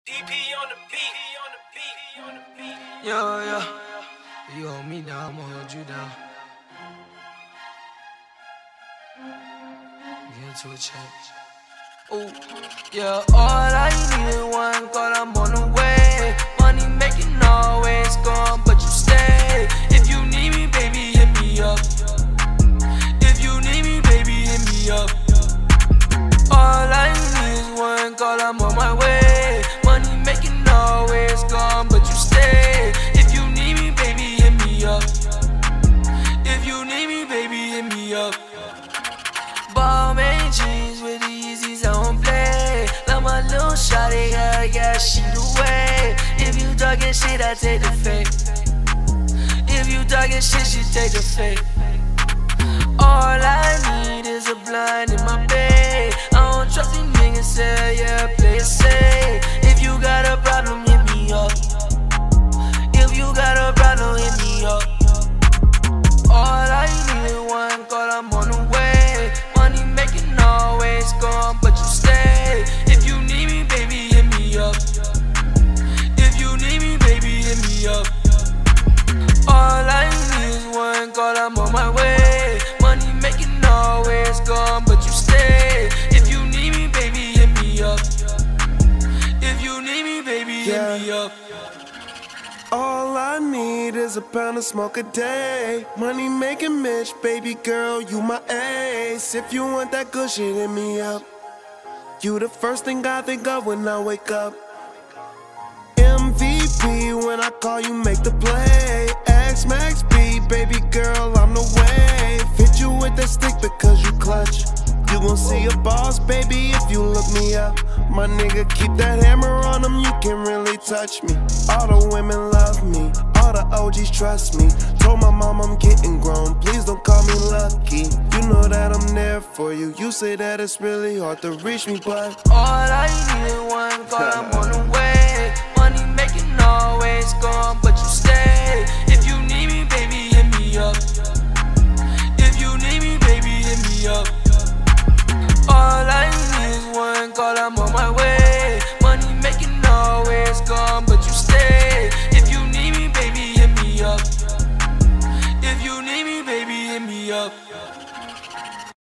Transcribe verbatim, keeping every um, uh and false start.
D P on the beat, on the beat, on the beat. Yo, yo, you hold me down, I'ma hold you down. Get into a change. Oh, yeah, all I need is one call, I'm on the way. Money making always gone, but you stay. If you need me, baby, hit me up. If you need me, baby, hit me up. All I need is one call, I'm on my way. Money making always gone, but you stay. If you need me, baby, hit me up. If you need me, baby, hit me up. Balmain jeans with the Yeezys, I don't play. Love my little shawty, gotta get shit away. If you talking shit, I take the fake. If you talking shit, she take the fake. All I need is a blind in my bed. I don't trust these niggas, say yeah, play it safe. If you got a problem, hit me up. If you got a problem, hit me up. All I need is one call, I'm on the way. Money making always gone, but you stay. If you need me, baby, hit me up. If you need me, baby, hit me up. All I need is one call, I'm on my way. Money making always gone, but you stay. If you need me, baby, hit me up. If you need me, baby, hit me up. All I need is a pound of smoke a day. Money making Mitch, baby girl, you my ace. If you want that good shit, hit me up. You the first thing I think of when I wake up. M V P, when I call you, make the play. X Max B, baby girl, I'm the wave. Hit you with that stick because you clutch. You gon' see a boss, baby, if you look me up. My nigga, keep that hammer on him, you can really touch me. All the women love me, all the O Gs trust me. Told my mom I'm getting grown, please don't call me lucky. You know that I'm there for you, you say that it's really hard to reach me, but all I need is one call, I'm on the way. Money making always gone, but you stay.